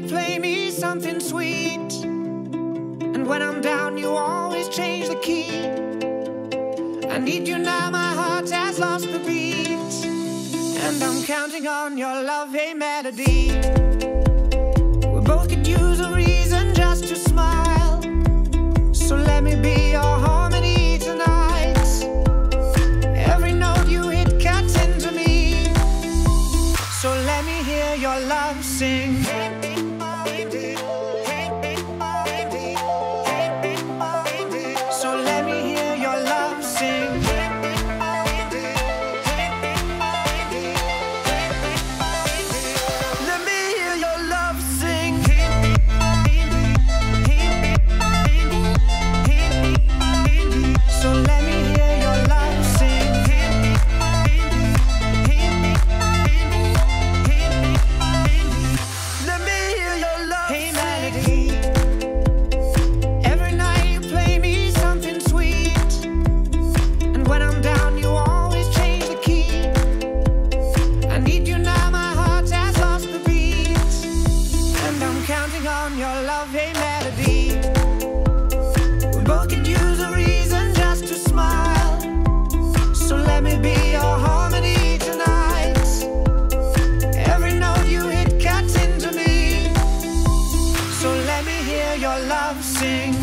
play me something sweet, and when I'm down you always change the key. I need you now, my heart has lost the beat, and I'm counting on your love, a melody. We both could use a reason just to smile, so let me be your harmony tonight. Every note you hit cuts into me, so let me hear your love sing. So let me hear your love sing. Let me hear your love sing. So let me hear your love sing. Let me hear your love sing. Hey melody. Every night you play me something sweet, and when I'm down you always change the key. I need you now, my heart has lost the beat, and I'm counting on your love, a melody. We both could use a reason just to smile, so let me be your harmony tonight. Every note you hit cuts into me, so let me hear your love sing.